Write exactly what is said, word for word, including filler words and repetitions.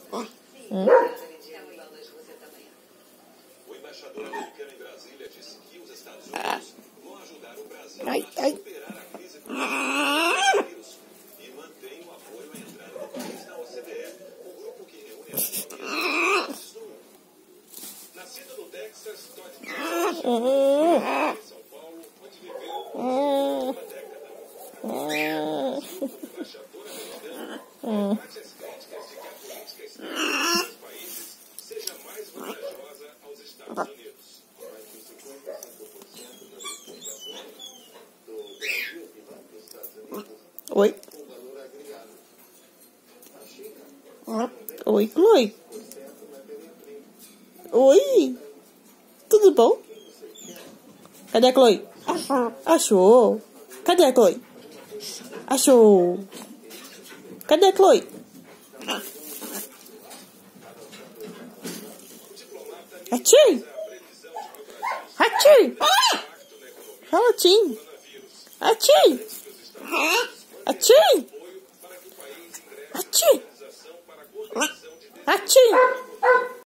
Hum? O embaixador americano em Brasília disse que os Estados Unidos vão ajudar o Brasil Ai, a ai. superar a crise do coronavírus e mantém o apoio à entrada do país na O C D E, o grupo que reúne as economias do mundo. Nascido no Texas, Todd Jones em São Paulo, onde viveu por uma década. O embaixador americano combate as críticas de que a política externa dos países seja mais vantajosa aos Estados Unidos. Mais de cinquenta e cinco por cento das exportações do Brasil que vão para os Estados Unidos Oi. com valor agregado. A China, Oi, Chloe. por cento matéria-prima. Oi. Tudo bom? Cadê a Chloe? Achou. Cadê a Chloe? Achou. Cadê a Chloe? Achei. Achei. Fala, Tim. Achei. Achei. Achei. Achei.